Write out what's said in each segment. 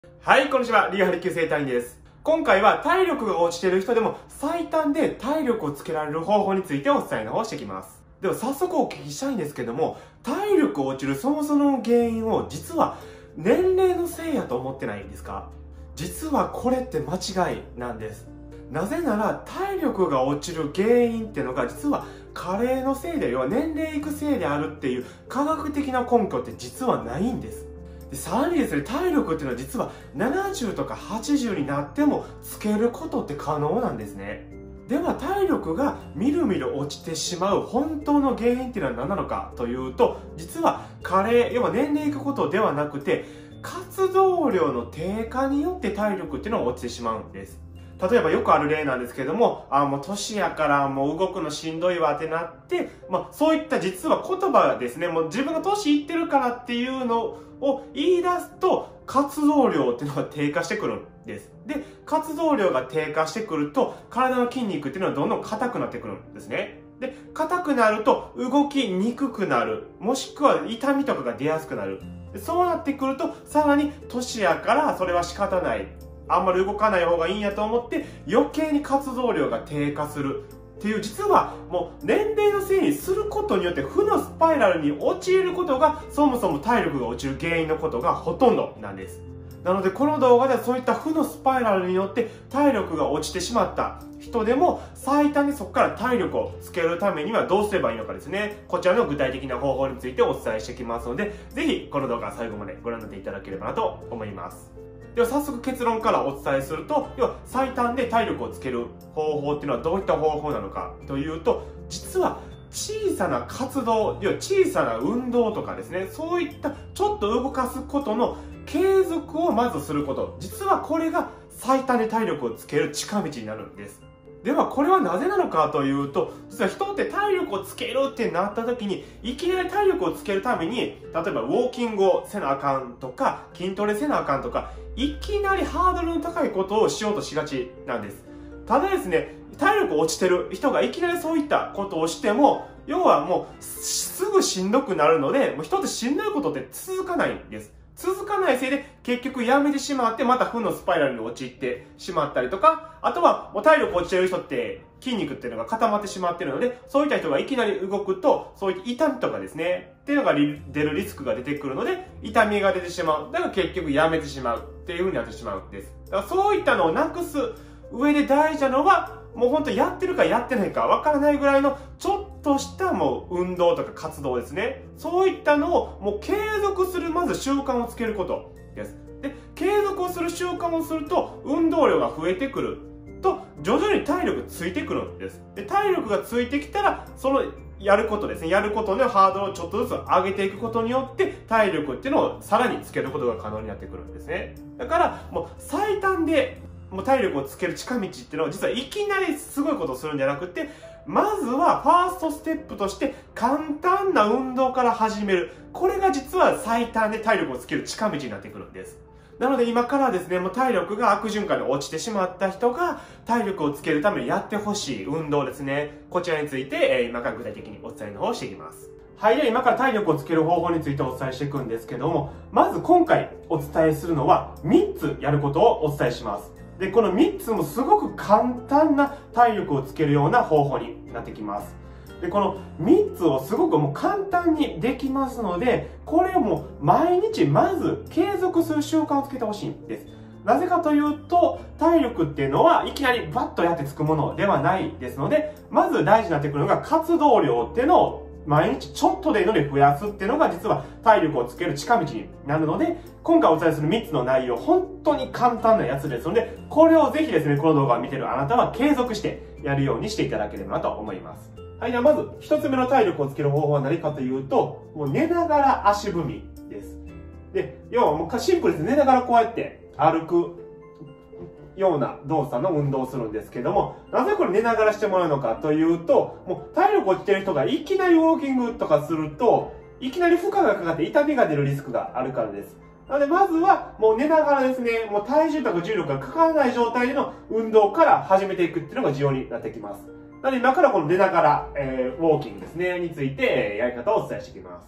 はい、こんにちは。リアハリ級整体院です。今回は体力が落ちている人でも最短で体力をつけられる方法についてお伝えの方していきます。では早速お聞きしたいんですけども、体力落ちるそもそもの原因を実は年齢のせいやと思ってないですか？実はこれって間違いなんです。なぜなら体力が落ちる原因っていうのが実は加齢のせいで、要は年齢いくせいであるっていう科学的な根拠って実はないんです。でさらにですね、体力っていうのは実は70とか80になってもつけることって可能なんですね。では体力がみるみる落ちてしまう本当の原因っていうのは何なのかというと、実は加齢、要は年齢いくことではなくて活動量の低下によって体力っていうのが落ちてしまうんです。例えばよくある例なんですけども、もう年やからもう動くのしんどいわってなって、そういった実は言葉ですね、もう自分が年いってるからっていうのを言い出すと活動量っていうのが低下してくるんです。で、活動量が低下してくると体の筋肉っていうのはどんどん硬くなってくるんですね。で、硬くなると動きにくくなる、もしくは痛みとかが出やすくなる。そうなってくるとさらに年やからそれは仕方ない、あんまり動かない方がいいんやと思って余計に活動量が低下するっていう、実はもう年齢のせいにすることによって負のスパイラルに陥ることがそもそも体力が落ちる原因のことがほとんどなんです。なのでこの動画ではそういった負のスパイラルによって体力が落ちてしまった人でも最短にそこから体力をつけるためにはどうすればいいのかですね、こちらの具体的な方法についてお伝えしていきますので、ぜひこの動画最後までご覧になっていただければなと思います。では早速結論からお伝えすると、要は最短で体力をつける方法っていうのはどういった方法なのかというと、実は小さな活動、要は小さな運動とかですね、そういったちょっと動かすことの継続をまずすること、実はこれが最短で体力をつける近道になるんです。ではこれはなぜなのかというと、実は人って体力をつけるってなった時にいきなり体力をつけるために、例えばウォーキングをせなあかんとか筋トレせなあかんとか、いきなりハードルの高いことをしようとしがちなんです。ただですね、体力落ちてる人がいきなりそういったことをしても、要はもうすぐしんどくなるので、もう人ってしんどいことって続かないんです。続かないせいで結局やめてしまってまた負のスパイラルに陥ってしまったりとか、あとはもう体力落ちてる人って筋肉っていうのが固まってしまってるので、そういった人がいきなり動くとそういった痛みとかですねっていうのが出るリスクが出てくるので、痛みが出てしまう。だから結局やめてしまうっていう風になってしまうんです。だからそういったのをなくす上で大事なのは、もう本当やってるかやってないかわからないぐらいのちょっとしたもう運動とか活動ですね。そういったのをもう継続するまず習慣をつけることです。で、継続をする習慣をすると運動量が増えてくると徐々に体力ついてくるんです。で、体力がついてきたらそのやることですね。やることのハードルをちょっとずつ上げていくことによって体力っていうのをさらにつけることが可能になってくるんですね。だからもう最短でもう体力をつける近道っていうのは実はいきなりすごいことをするんじゃなくて、まずはファーストステップとして簡単な運動から始める。これが実は最短で体力をつける近道になってくるんです。なので今からですね、もう体力が悪循環に落ちてしまった人が体力をつけるためにやってほしい運動ですね。こちらについて、今から具体的にお伝えの方をしていきます。はい、では今から体力をつける方法についてお伝えしていくんですけども、まず今回お伝えするのは3つやることをお伝えします。で、この3つもすごく簡単な体力をつけるような方法になってきます。で、この3つをすごくもう簡単にできますので、これをもう毎日まず継続する習慣をつけてほしいんです。なぜかというと、体力っていうのはいきなりバッとやってつくものではないですので、まず大事になってくるのが活動量っていうのを毎日ちょっとでいいので増やすっていうのが実は体力をつける近道になるので、今回お伝えする3つの内容、本当に簡単なやつですので、これをぜひですね、この動画を見ているあなたは継続してやるようにしていただければなと思います。はい、ではまず1つ目の体力をつける方法は何かというと、もう寝ながら足踏みです。で、要はもうシンプルです。寝ながらこうやって歩くような動作の運動をするんですけども、なぜこれ寝ながらしてもらうのかというと、もう体力落ちてる人がいきなりウォーキングとかすると、いきなり負荷がかかって痛みが出るリスクがあるからです。なのでまずはもう寝ながらですね、もう体重とか重力がかからない状態での運動から始めていくっていうのが重要になってきます。なので今からこの寝ながら、ウォーキングですね、について、やり方をお伝えしていきます。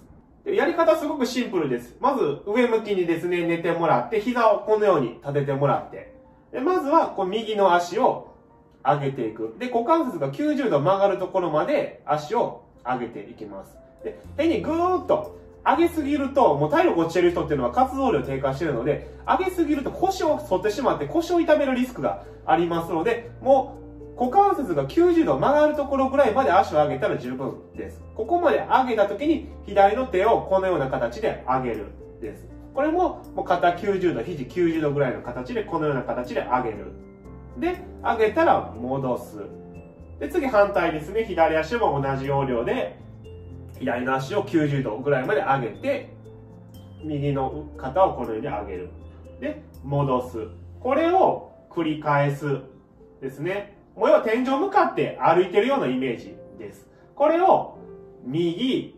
でやり方すごくシンプルです。まず上向きにですね、寝てもらって、膝をこのように立ててもらって、でまずはこう右の足を上げていく。で、股関節が90度曲がるところまで足を上げていきます。で、変にぐーっと上げすぎると、もう体力落ちてる人っていうのは活動量低下してるので、上げすぎると腰を反ってしまって腰を痛めるリスクがありますので、もう股関節が90度曲がるところぐらいまで足を上げたら十分です。ここまで上げた時に左の手をこのような形で上げるです。これもう肩90度、肘90度ぐらいの形でこのような形で上げる。で、上げたら戻す。で、次反対ですね。左足も同じ要領で、左の足を90度ぐらいまで上げて、右の肩をこのように上げる。で、戻す。これを繰り返すですね。もう要は天井向かって歩いてるようなイメージです。これを右、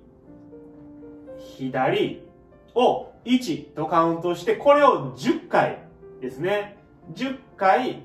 左を1とカウントして、これを10回ですね。10回、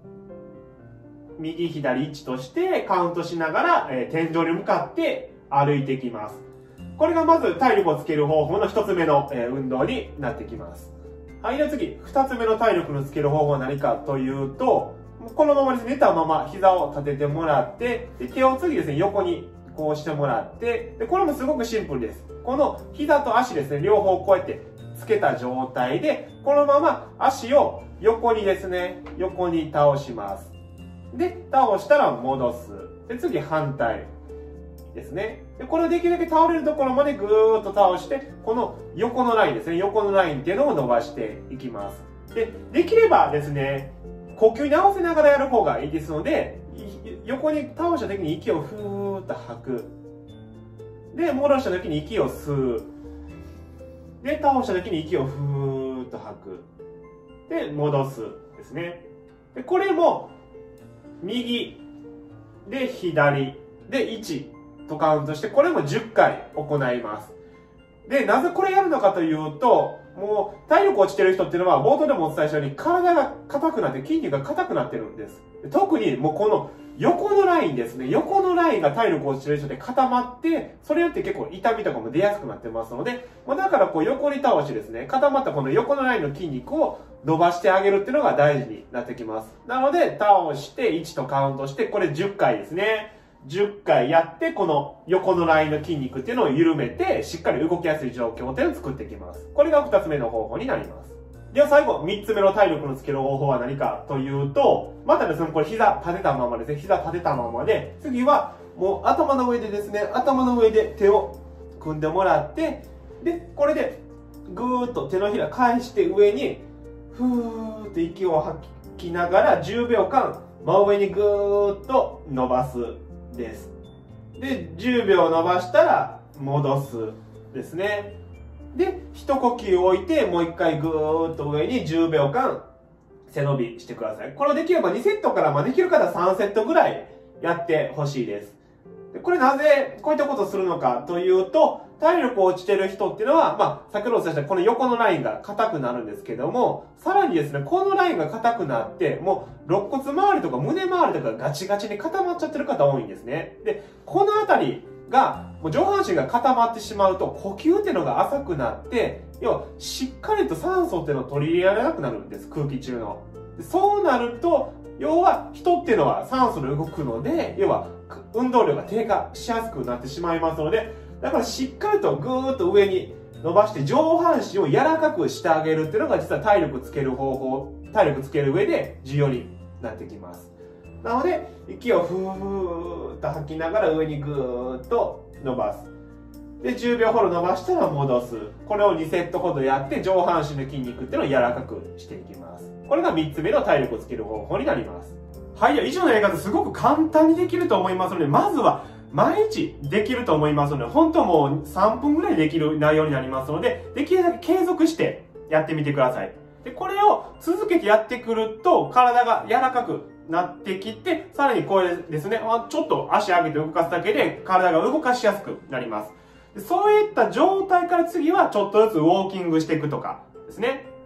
右、左1としてカウントしながら、天井に向かって歩いていきます。これがまず体力をつける方法の一つ目の、運動になってきます。はい、では次、二つ目の体力のつける方法は何かというと、このままですね、寝たまま膝を立ててもらって、で手を次ですね、横にこうしてもらって、でこれもすごくシンプルです。この膝と足ですね、両方こうやってつけた状態で、このまま足を横にですね、横に倒します。で、倒したら戻す。で、次反対ですね。で、これをできるだけ倒れるところまでぐーっと倒して、この横のラインですね、横のラインっていうのを伸ばしていきます。で、できればですね、呼吸に合わせながらやる方がいいですので、横に倒した時に息をふーっと吐く。で、戻した時に息を吸う。で、倒した時に息をふーっと吐く。で、戻すですね。で、これも、右で左で1とカウントして、これも10回行います。で、なぜこれやるのかというと、もう体力落ちてる人っていうのは冒頭でもお伝えしたように体が硬くなって筋肉が硬くなってるんです。特にもうこの横のラインですね。横のラインが体力落ちてる人で固まって、それによって結構痛みとかも出やすくなってますので、だからこう横に倒してですね、固まったこの横のラインの筋肉を伸ばしてあげるっていうのが大事になってきます。なので倒して1とカウントして、これ10回ですね。10回やって、この横のラインの筋肉っていうのを緩めて、しっかり動きやすい状況っていうのを作っていきます。これが2つ目の方法になります。では最後、3つ目の体力のつける方法は何かというと、またですね、これ膝立てたままですね、膝立てたままで、次はもう頭の上でですね、頭の上で手を組んでもらって、で、これでぐーっと手のひら返して上に、ふーって息を吐きながら10秒間、真上にぐーっと伸ばす。です。で、10秒伸ばしたら戻すですね。で、一呼吸置いてもう一回ぐーっと上に10秒間背伸びしてください。これをできれば2セットからできる方は3セットぐらいやってほしいです。で、これなぜこういったことをするのかというと、体力落ちてる人っていうのは、先ほどお伝えしたこの横のラインが硬くなるんですけども、さらにですね、このラインが硬くなって、もう肋骨周りとか胸周りとかガチガチに固まっちゃってる方多いんですね。で、このあたりが、もう上半身が固まってしまうと、呼吸っていうのが浅くなって、要はしっかりと酸素っていうのを取り入れられなくなるんです、空気中の。そうなると、要は人っていうのは酸素で動くので、要は運動量が低下しやすくなってしまいますので、だからしっかりとぐーっと上に伸ばして上半身を柔らかくしてあげるっていうのが実は体力つける方法、体力つける上で重要になってきます。なので、息をふーっと吐きながら上にぐーっと伸ばす。で、10秒ほど伸ばしたら戻す。これを2セットほどやって上半身の筋肉っていうのを柔らかくしていきます。これが3つ目の体力をつける方法になります。はい、以上のやり方すごく簡単にできると思いますので、まずは毎日できると思いますので、本当もう3分ぐらいできる内容になりますので、できるだけ継続してやってみてください。で、これを続けてやってくると、体が柔らかくなってきて、さらにこれですね、ちょっと足上げて動かすだけで体が動かしやすくなります。でそういった状態から次はちょっとずつウォーキングしていくとかですね。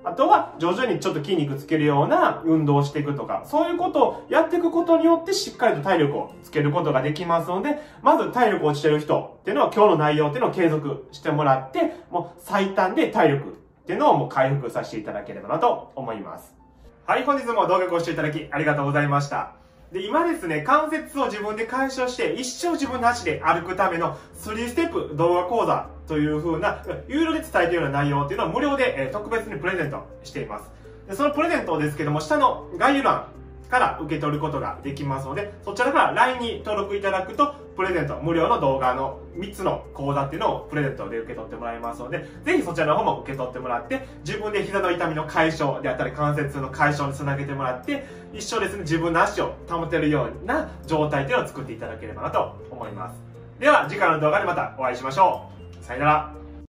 あとは徐々にちょっと筋肉つけるような運動をしていくとか、そういうことをやっていくことによってしっかりと体力をつけることができますので、まず体力落ちてる人っていうのは今日の内容っていうのを継続してもらって、もう最短で体力っていうのをもう回復させていただければなと思います。はい、本日も動画ご視聴いただきありがとうございました。で、今ですね、関節を自分で解消して一生自分の足で歩くための3ステップ動画講座という風な、有料で伝えているような内容っていうのを無料で、特別にプレゼントしています。で、そのプレゼントですけども、下の概要欄から受け取ることができますので、そちらから LINE に登録いただくと、プレゼント、無料の動画の3つの講座っていうのをプレゼントで受け取ってもらいますので、ぜひそちらの方も受け取ってもらって、自分で膝の痛みの解消であったり、関節の解消につなげてもらって、一生ですね、自分の足を保てるような状態っていうのを作っていただければなと思います。では、次回の動画でまたお会いしましょう。さよなら。